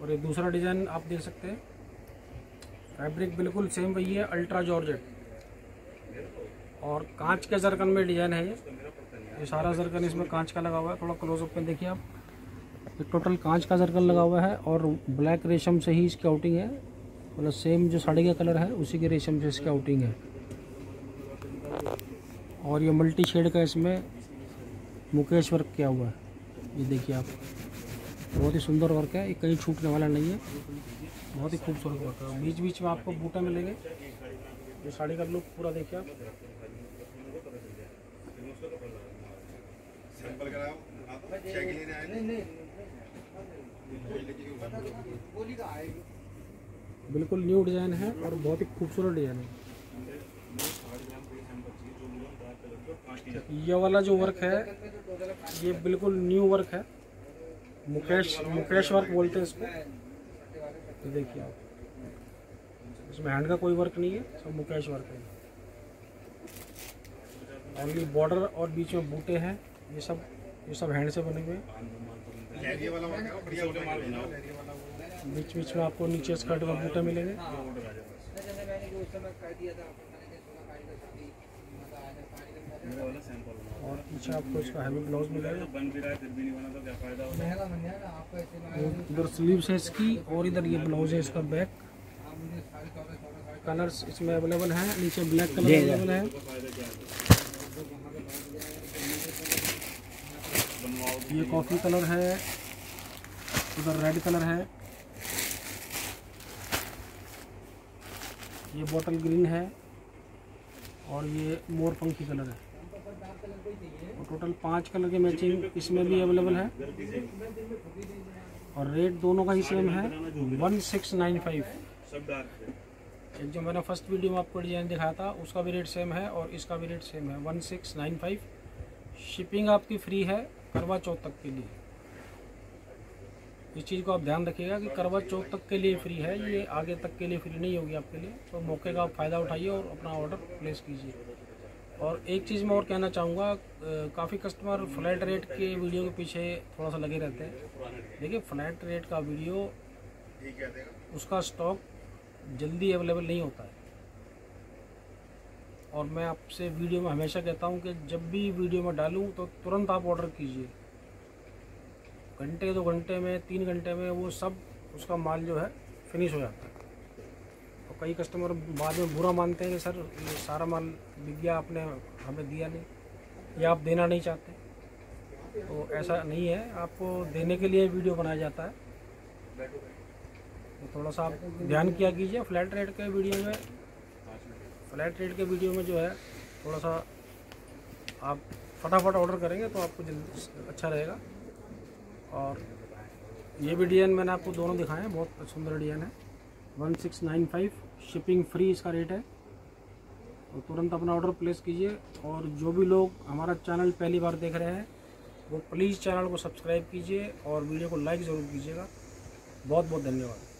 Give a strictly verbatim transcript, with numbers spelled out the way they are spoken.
और ये दूसरा डिज़ाइन आप देख सकते हैं, फैब्रिक बिल्कुल सेम वही है, अल्ट्रा जॉर्जेट, और कांच के जरकन में डिज़ाइन है। ये ये सारा जरकन इसमें कांच का लगा हुआ है। थोड़ा क्लोजअप में देखिए आप, ये टोटल कांच का जरकन लगा हुआ है और ब्लैक रेशम से ही इसकी आउटिंग है, मतलब सेम जो साड़ी का कलर है उसी के रेशम से इसकी आउटिंग है। और ये मल्टी शेड का इसमें मुकेश वर्क किया हुआ है, ये देखिए आप, बहुत ही सुंदर वर्क है, ये कहीं छूटने वाला नहीं है, बहुत ही खूबसूरत वर्क है। बीच बीच में आपको बूटा मिलेंगे। ये साड़ी का लुक पूरा देखिए आप, बिल्कुल न्यू डिज़ाइन है और बहुत ही खूबसूरत डिज़ाइन है। ये वाला जो वर्क है ये बिल्कुल न्यू वर्क है, मुकेश मुकेश वर्क बोलते हैं इसको। तो देखिए आप, इसमें हैंड का कोई वर्क नहीं है, सब मुकेश वर्क है। और ये बॉर्डर और बीच में बूटे हैं, ये सब ये सब हैंड से बने हुए हैं। बीच बीच में आपको नीचे स्कर्ट का बूटा मिलेंगे। और पीछे आपको इसका हैवी ब्लाउज मिलेगा। इधर स्लीव्स है इसकी और इधर ये ब्लाउज है इसका बैक। कलर्स इसमें अवेलेबल हैं, नीचे ब्लैक कलर अवेलेबल है, ये कॉफी कलर है, उधर रेड कलर है, ये बॉटल ग्रीन है और ये मोर पंखी कलर है। और टोटल पांच कलर की मैचिंग इसमें भी अवेलेबल है और रेट दोनों का ही सेम है, वन सिक्स नाइन फाइव। एक जो मैंने फर्स्ट वीडियो में आपको डिजाइन दिखाया था उसका भी रेट सेम है और इसका भी रेट सेम है, one six nine five. Shipping आपकी फ्री है करवा चौथ तक के लिए। इस चीज़ को आप ध्यान रखिएगा कि करवा चौथ तक के लिए फ्री है, ये आगे तक के लिए फ्री नहीं होगी आपके लिए। तो मौके का आप फ़ायदा उठाइए और अपना ऑर्डर प्लेस कीजिए। और एक चीज़ मैं और कहना चाहूँगा, काफ़ी कस्टमर फ्लैट रेट के वीडियो के पीछे थोड़ा सा लगे रहते हैं। देखिए, फ्लैट रेट का वीडियो उसका स्टॉक जल्दी अवेलेबल नहीं होता है। और मैं आपसे वीडियो में हमेशा कहता हूँ कि जब भी वीडियो में डालूँ तो तुरंत आप ऑर्डर कीजिए। घंटे दो घंटे में, तीन घंटे में वो सब उसका माल जो है फिनिश हो जाता है। और कई कस्टमर बाद में बुरा मानते हैं कि सर ये सारा माल बिक गया, आपने हमें दिया नहीं या आप देना नहीं चाहते। तो ऐसा नहीं है, आपको देने के लिए वीडियो बनाया जाता है। तो थोड़ा सा आप ध्यान किया कीजिए। फ्लैट रेट के वीडियो में फ्लैट रेट के वीडियो में जो है थोड़ा सा आप फटाफट ऑर्डर करेंगे तो आपको जल्दी अच्छा रहेगा। और ये भी डिज़ाइन मैंने आपको दोनों दिखाए हैं, बहुत सुंदर डिज़ाइन है। One six nine five, shipping free इसका रेट है। तो तुरंत अपना ऑर्डर प्लेस कीजिए। और जो भी लोग हमारा चैनल पहली बार देख रहे हैं वो प्लीज़ चैनल को सब्सक्राइब कीजिए और वीडियो को लाइक ज़रूर कीजिएगा। बहुत बहुत धन्यवाद।